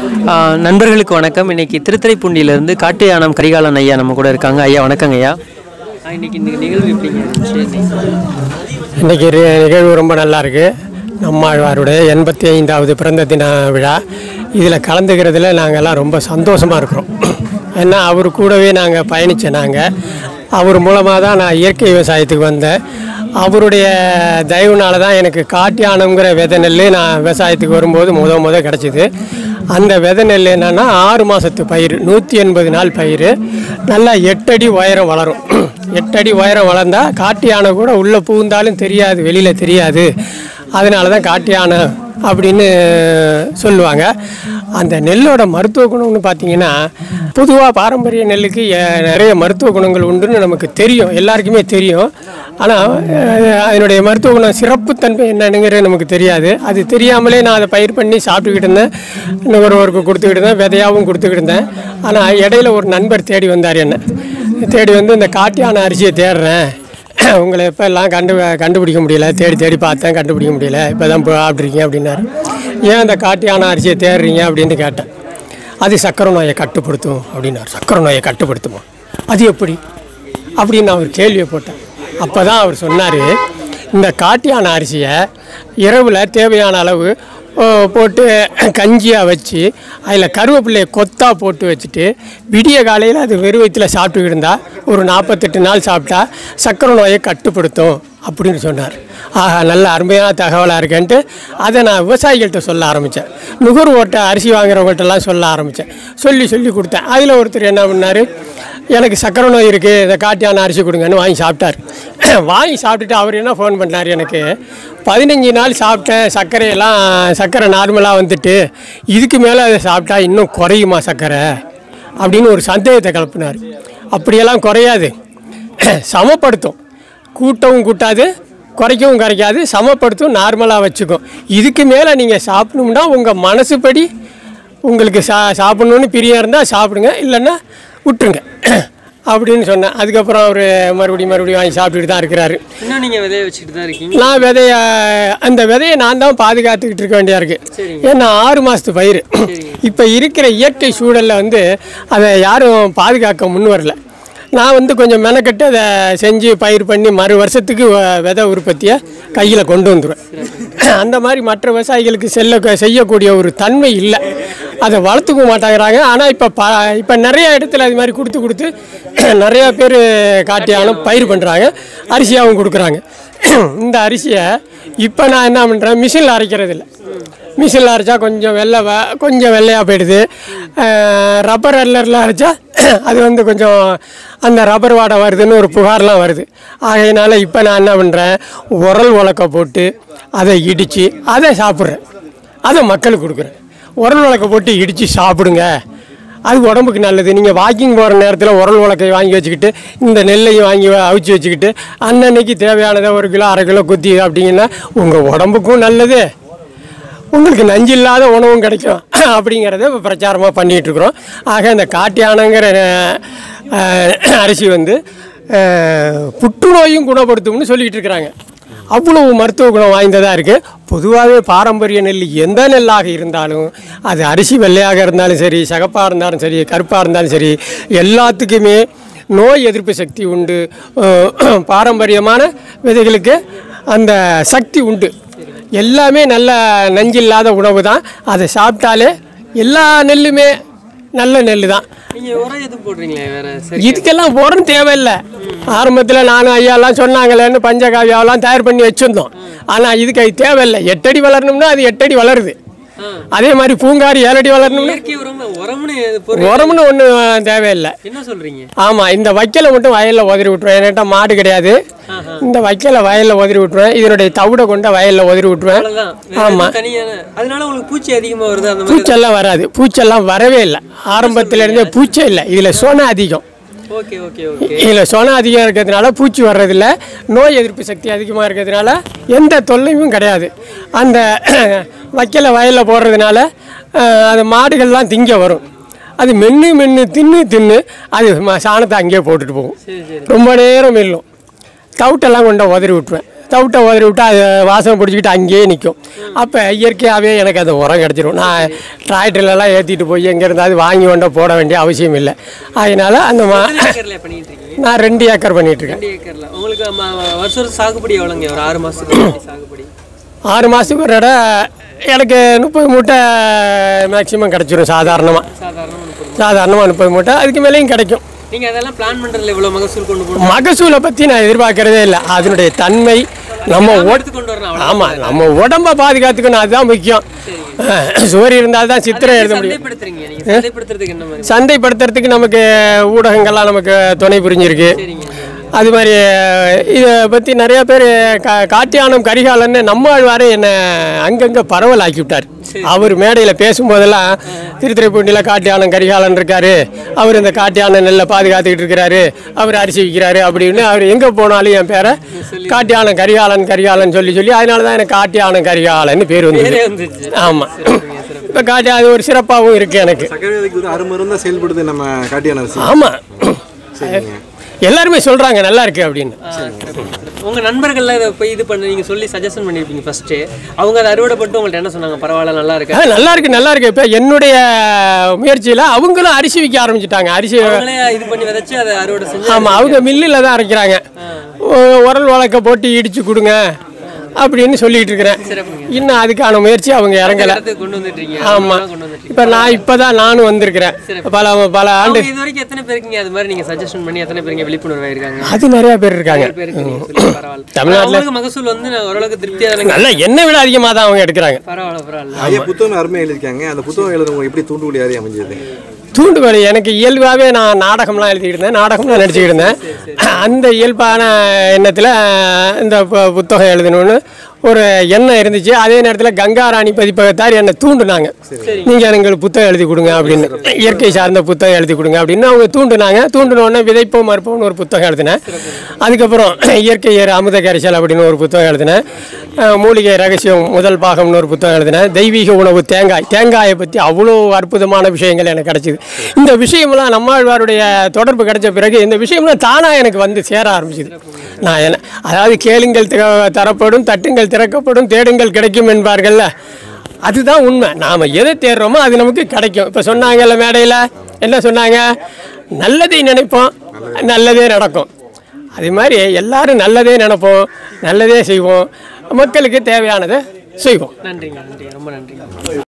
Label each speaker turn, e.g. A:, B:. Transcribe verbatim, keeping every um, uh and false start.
A: நண்பர்களுக்கு வணக்கம். இன்னைக்கு திருத்துறைப்பூண்டியிலிருந்து காட்டு யானம் கரிகாலன் ஐயா நம்ம கூட இருக்காங்க. ஐயா வணக்கங்க ஐயா. இன்னைக்கு இந்த நிகழ்வு எப்படிங்க இருந்துச்சு?
B: இன்றைக்கி நிகழ்வு ரொம்ப நல்லா இருக்குது. நம்மாழ்வாருடைய எண்பத்தி ஐந்தாவது பிறந்த தின விழா. இதில் கலந்துக்கிறதுல நாங்கள்லாம் ரொம்ப சந்தோஷமாக இருக்கிறோம். ஏன்னா அவர் கூடவே நாங்கள் பயணித்தோம். நாங்கள் அவர் மூலமாக தான் நான் இயற்கை விவசாயத்துக்கு வந்தேன். அவருடைய தயவுனால தான் எனக்கு காட்டு யானம்ங்கிற விதை நெல் நான் விவசாயத்துக்கு வரும்போது முத முத கிடச்சிது. அந்த விதை நெல் என்னென்னா ஆறு மாதத்து பயிர், நூற்றி எண்பது நாள் பயிர், நல்லா எட்டடி உயரம் வளரும். எட்டடி உயரம் வளர்ந்தால் காட்டு யானை கூட உள்ளே புகுந்தாலும் தெரியாது, வெளியில் தெரியாது. அதனால தான் காட்டு யானை அப்படின்னு சொல்லுவாங்க. அந்த நெல்லோட மருத்துவ குணம்னு பார்த்திங்கன்னா, பொதுவாக பாரம்பரிய நெல்லுக்கு நிறைய மருத்துவ குணங்கள் உண்டுன்னு நமக்கு தெரியும், எல்லாருக்குமே தெரியும். ஆனால் அதனுடைய மருத்துவ குணம் சிறப்புத்தன்மை என்னன்னுங்கிறது நமக்கு தெரியாது. அது தெரியாமலே நான் அதை பயிர் பண்ணி சாப்பிட்டுக்கிட்டு இருந்தேன். நுகர்வோருக்கு கொடுத்துக்கிட்டு இருந்தேன், விதையாகவும் கொடுத்துக்கிட்டு இருந்தேன். ஆனால் இடையில ஒரு நண்பர் தேடி வந்தார். என்ன தேடி வந்து இந்த காட்டு யானை அரிசியை தேடுறேன், உங்களை எப்போ எல்லாம் கண்டு கண்டுபிடிக்க முடியல, தேடி தேடி பார்த்தேன், கண்டுபிடிக்க முடியல, இப்போ தான் சாப்பிட்ருக்கீங்க அப்படின்னாரு. ஏன் அந்த காட்டு யானை அரிசியை தேடுறீங்க அப்படின்னு கேட்டேன். அது சக்கரை நோயை கட்டுப்படுத்தும் அப்படின்னாரு. சக்கரை நோயை கட்டுப்படுத்துமா? அது எப்படி அப்படின்னு நான் ஒரு கேள்வியை போட்டேன். அப்போ தான் அவர் சொன்னார், இந்த காட்டு யானை அரிசியை இரவில் தேவையான அளவு போட்டு கஞ்சியாக வச்சு அதில் கருவேப்பிள்ளையை கொத்தாக போட்டு வச்சுட்டு விடிய காலையில் அது வெறும் வயிற்றில் சாப்பிட்டுக்கிட்டு இருந்தால் ஒரு நாற்பத்தெட்டு நாள் சாப்பிட்டா சக்கரை நோயை கட்டுப்படுத்தும் அப்படின்னு சொன்னார். ஆஹா, நல்ல அருமையான தகவலாக இருக்கேன்ட்டு அதை நான் விவசாயிகள்கிட்ட சொல்ல ஆரம்பித்தேன். நுகர்வோர்கிட்ட அரிசி வாங்குறவங்கள்ட்டெல்லாம் சொல்ல ஆரம்பித்தேன். சொல்லி சொல்லி கொடுத்தேன். அதில் ஒருத்தர் என்ன பண்ணார், எனக்கு சக்கரை நோய் இருக்குது, இதை காட்டு யானை அரிசி கொடுங்கன்னு வாங்கி சாப்பிட்டார். வாங்கி சாப்பிட்டுட்டு அவர் என்ன ஃபோன் பண்ணார் எனக்கு, பதினஞ்சு நாள் சாப்பிட்டேன், சர்க்கரையெல்லாம் சர்க்கரை நார்மலாக வந்துட்டு இதுக்கு மேலே அதை சாப்பிட்டா இன்னும் குறையுமா சர்க்கரை அப்படின்னு ஒரு சந்தேகத்தை கிளப்பினார். அப்படியெல்லாம் குறையாது, சமப்படுத்தும், கூட்டவும் கூட்டாது, குறைக்கவும் குறைக்காது, சமப்படுத்தும், நார்மலாக வச்சுக்கும். இதுக்கு மேலே நீங்கள் சாப்பிடணும்னா உங்கள் மனசுப்படி உங்களுக்கு சா சாப்பிட்ணுன்னு பிரியம் இருந்தால் சாப்பிடுங்க, இல்லைன்னா விட்டுருங்க அப்படின்னு சொன்னேன். அதுக்கப்புறம் அவர் மறுபடியும் மறுபடியும் வாங்கி சாப்பிட்டுட்டு தான் இருக்கிறாரு.
A: இன்னும் நீங்கள் விதையை வச்சுட்டு தான் இருக்கீங்க?
B: நான் விதைய அந்த விதையை நான் தான் பாதுகாத்துக்கிட்டு இருக்க வேண்டியா இருக்குது. ஏன்னா ஆறு மாதத்து பயிர். இப்போ இருக்கிற இயற்கை சூழலில் வந்து அதை யாரும் பாதுகாக்க முன் வரல. நான் வந்து கொஞ்சம் மெனக்கட்டு அதை செஞ்சு பயிர் பண்ணி மறு வருஷத்துக்கு விதை உற்பத்தியை கையில் கொண்டு வந்துடுவேன். அந்த மாதிரி மற்ற விவசாயிகளுக்கு செல்ல செய்யக்கூடிய ஒரு தன்மை இல்லை, அதை வளர்த்துக்க மாட்டேங்கிறாங்க. ஆனால் இப்போ ப இப்போ நிறையா இடத்துல அது மாதிரி கொடுத்து கொடுத்து நிறையா பேர் காட்டு யானை பயிர் பண்ணுறாங்க, அரிசியாகவும் கொடுக்குறாங்க. இந்த அரிசியை இப்போ நான் என்ன பண்ணுறேன், மிஷினில் அரைக்கிறது இல்லை. மிஷினில் அரைச்சா கொஞ்சம் வெள்ளை கொஞ்சம் வெள்ளையாக போயிடுது. ரப்பர் அல்லரில் அரைச்சா அது வந்து கொஞ்சம் அந்த ரப்பர் வாடை வருதுன்னு ஒரு புகார்லாம் வருது. ஆகையினால இப்போ நான் என்ன பண்ணுறேன், உரல் உலக்க போட்டு அதை இடித்து அதை சாப்பிட்றேன், அதை மக்களுக்கு கொடுக்குறேன். உரல் உலக்க போட்டு இடித்து சாப்பிடுங்க, அது உடம்புக்கு நல்லது. நீங்கள் வாக்கிங் போகிற நேரத்தில் உரல் உலக்கை வாங்கி வச்சுக்கிட்டு இந்த நெல்லையும் வாங்கி அவிச்சு வச்சுக்கிட்டு அன்னன்னைக்கு தேவையானதை ஒரு கிலோ அரை கிலோ குத்தி அப்படிங்கன்னா உங்கள் உடம்புக்கும் நல்லது, உங்களுக்கு நஞ்சு இல்லாத உணவும் கிடைக்கும் அப்படிங்கிறத இப்போ பிரச்சாரமாக பண்ணிகிட்ருக்குறோம். ஆக இந்த காட்டு யானைங்கிற அரிசி வந்து புற்றுநோயும் குணப்படுத்தும்னு சொல்லிகிட்டு இருக்கிறாங்க. அவ்வளவு மருத்துவ குணம் வாய்ந்ததாக இருக்குது. பொதுவாகவே பாரம்பரிய நெல் எந்த நெல்லாக இருந்தாலும், அது அரிசி வெள்ளையாக இருந்தாலும் சரி, சகப்பாக இருந்தாலும் சரி, கருப்பாக இருந்தாலும் சரி, எல்லாத்துக்குமே நோய் எதிர்ப்பு சக்தி உண்டு. பாரம்பரியமான விதைகளுக்கு அந்த சக்தி உண்டு. எல்லாமே நல்ல நஞ்சில்லாத உணவு தான். அதை சாப்பிட்டாலே எல்லா நெல்லுமே நல்ல நெல் தான்.
A: நீங்கள் உரம் எதுவும் போடுறீங்களே வேறு?
B: இதுக்கெல்லாம் உரம் தேவையில்லை. ஆரம்பத்தில் நானும் ஐயாலாம் சொன்னாங்களேன்னு பஞ்சகாவியாவெல்லாம் தயார் பண்ணி வச்சுருந்தோம். ஆனால் இதுக்கு அது தேவையில்லை. எட்டடி வளரணும்னா அது எட்டடி வளருது. அதே மாதிரி பூங்காரி ஏழடி வளரணும்னு உரம்னு ஒன்று தேவையில்லை.
A: என்ன சொல்கிறீங்க? ஆமாம்,
B: இந்த வைக்கலை மட்டும் வயலில் உதறி விட்டுருவேன். என்கிட்ட மாடு கிடையாது. இந்த வைக்கலை வயலில் உதறி விட்டுருவேன். இதனுடைய தவிடை கொண்ட வயலில் உதறி விட்டுருவேன். ஆமாம்,
A: அதனால உங்களுக்கு பூச்சி அதிகமாக வருது? அந்த
B: பூச்செல்லாம் வராது, பூச்செல்லாம் வரவே இல்லை. ஆரம்பத்திலேருந்தே பூச்சே இல்லை. இதில் சோனா அதிகம்.
A: ஓகே ஓகே ஓகே
B: இதில் சோனா அதிகம் இருக்கிறதுனால பூச்சி வர்றதில்ல. நோய் எதிர்ப்பு சக்தி அதிகமாக இருக்கிறதுனால எந்த தொல்லையும் கிடையாது. அந்த வைக்கலை வயலில் போடுறதுனால அது மாடுகள்லாம் திங்க வரும். அது மென்று மென்று தின்னு தின்னு அது சாணத்தை அங்கேயே போட்டுட்டு போகும். ரொம்ப நேரம் மெல்லும். தவிட்டெல்லாம் கொண்ட உதறி விட்டுருவேன். தவிட்டை உதறி விட்டு அது வாசனை பிடிச்சிக்கிட்டு அங்கேயே நிற்கும். அப்போ இயற்கையாகவே எனக்கு அந்த உரம் கிடச்சிரும். நான் டிராக்டர்லலாம் ஏற்றிட்டு போய் எங்கே இருந்தாலும் வாங்கி கொண்ட போட வேண்டிய அவசியம் இல்லை. அதனால் அந்த மா நான் ரெண்டு ஏக்கர் பண்ணிகிட்ருக்கேன்.
A: உங்களுக்கு வருஷம் சாகுபடி எவ்வளோங்க? ஒரு ஆறு மாதத்துக்கு சாகுபடி
B: ஆறு மாதத்துக்கு ஒரு இடம் எனக்கு முப்பது மூட்டை மேக்ஸிமம் கிடச்சிரும். சாதாரணமாக சாதாரணமாக முப்பது மூட்டை, அதுக்கு மேலேயும் கிடைக்கும்.
A: நீங்கள் அதெல்லாம் பிளான் பண்ணுறதுல இவ்வளோ மகசூல் கொண்டு போகணும்?
B: மகசூலை பற்றி நான் எதிர்பார்க்கறதே இல்லை. அதனுடைய தன்மை நம்ம
A: கொண்டு வரணும்.
B: ஆமாம், நம்ம உடம்பை பாதுகாத்துக்கணும், அதுதான் முக்கியம். சுவர் இருந்தால் தான் சித்திரை எழுத முடியும். சந்தைப்படுத்துறதுக்கு நமக்கு ஊடகங்கள்லாம் நமக்கு துணை புரிஞ்சிருக்கு. அது மாதிரி இதை பற்றி நிறைய பேர் கா காட்டியானம் கரிகாலன்னு நம்மாழ்வாரே என்னை அங்கங்கே பரவலாக்கி விட்டார். அவர் மேடையில் பேசும்போதெல்லாம் திருத்துறைப்பூண்டியில் காட்டியானம் கரிகாலன் இருக்கார், அவர் இந்த காட்டியானம் நெல்லை பாதுகாத்துக்கிட்டு இருக்கிறாரு, அவர் அரிசி விற்கிறாரு அப்படின்னு அவர் எங்கே போனாலும் என் பேரை காட்டியானம் கரிகாலன் கரிகாலன் சொல்லி சொல்லி அதனால தான் எனக்கு காட்டியானம் கரிகாலன்னு பேர் வந்து. ஆமாம், இப்போ காட்டி அது ஒரு சிறப்பாகவும் இருக்குது எனக்கு.
C: செயல்படுது நம்ம காட்டியானம்.
B: ஆமாம், எல்லாருமே சொல்கிறாங்க நல்லா இருக்கு அப்படின்னு.
A: உங்கள் நண்பர்கள்லாம் இதை போய் இது பண்ணி நீங்கள் சொல்லி சஜஷன் பண்ணியிருப்பீங்க ஃபஸ்ட்டு. அவங்க அதை அறுவடை பண்ணிட்டு உங்கள்கிட்ட என்ன சொன்னாங்க? பரவாயில்ல, நல்லா இருக்கு.
B: நல்லா இருக்கு நல்லா இருக்கு. இப்போ என்னுடைய முயற்சியில் அவங்களும் அரிசி விற்க ஆரம்பிச்சிட்டாங்க. அரிசி
A: இது பண்ணி விதைச்சு அதை அறுவடை செஞ்சு. ஆமாம்,
B: அவங்க மில்லில் தான் அரைக்கிறாங்க. உரல் வழக்க போட்டு இடிச்சு கொடுங்க அப்படின்னு சொல்லிட்டு இருக்கிறேன். இன்னும் அதுக்கான முயற்சி அவங்க இறங்கலை. ஆமாம், இப்போ நான் இப்போ தான் நானும் வந்திருக்கிறேன். பல பல ஆண்டு
A: இது வரைக்கும் எத்தனை பேருக்கு அது மாதிரி நீங்கள் சஜஷன் பண்ணி எத்தனை பேருக்கு விழிப்புணர்வு இருக்காங்க?
B: அது நிறைய பேர் இருக்காங்க. தமிழ்நாட்டில்
A: மகசூல் வந்து ஓரளவுக்கு திருப்தியாக
B: நல்லா என்னை விட அதிகமாக தான் அவங்க எடுக்கிறாங்க.
A: பரவாயில்ல பரவாயில்ல.
C: புத்தகம் அருமையாக எழுதிருக்காங்க. அந்த புத்தகம் எழுதுறவங்க எப்படி தூண்டுகோல் யாரையும் அமைஞ்சது?
B: தூண்டுகோல் எனக்கு இயல்பாகவே நான் நாடகம்லாம் எழுதிக்கிட்டு இருந்தேன், நாடகம்லாம் நடிச்சுக்கிட்டு இருந்தேன். அந்த இயல்பான எண்ணத்தில் இந்த புத்தகம் எழுதணும்னு ஒரு எண்ணம் இருந்துச்சு. அதே நேரத்தில் கங்காராணி பதிப்பகத்தார் என்னை தூண்டுனாங்க, நீங்கள் எங்களுக்கு புத்தகம் எழுதி கொடுங்க அப்படின்னு, இயற்கை சார்ந்த புத்தகம் எழுதி கொடுங்க அப்படின்னு அவங்க தூண்டுனாங்க. தூண்டினோடனே விதைப்போம் மறுப்போம்னு ஒரு புத்தகம் எழுதினேன். அதுக்கப்புறம் இயற்கை ஏறு அமுத கரிசல் அப்படின்னு ஒரு புத்தகம் எழுதினேன். மூலிகை ரகசியம் முதல் பாகம்னு ஒரு புத்தகம் எழுதினேன். தெய்வீக உணவு தேங்காய், தேங்காயை பற்றி அவ்வளோ அற்புதமான விஷயங்கள் எனக்கு கிடச்சிது. இந்த விஷயம்லாம் நம்மாழ்வாருடைய தொடர்பு கிடைச்ச பிறகு இந்த விஷயம்லாம் தானாக எனக்கு வந்து சேர ஆரம்பிச்சிது. நான் என்ன அதாவது கேளுங்கள் தரப்படும், தட்டுங்கள் திறக்கப்படும், தேடுங்கள் கிடைக்கும் என்பார்கள்ல, அதுதான் உண்மை. நாம் எதை தேடுறோமோ அது நமக்கு கிடைக்கும். இப்போ சொன்னாங்கல்ல மேடையில், என்ன சொன்னாங்க? நல்லதை நினைப்போம், நல்லதே நடக்கும். அதே மாதிரி எல்லாரும் நல்லதே நினைப்போம், நல்லதே செய்வோம், மக்களுக்கு தேவையானதை செய்வோம்.
A: நன்றிங்க, நன்றி, ரொம்ப நன்றி.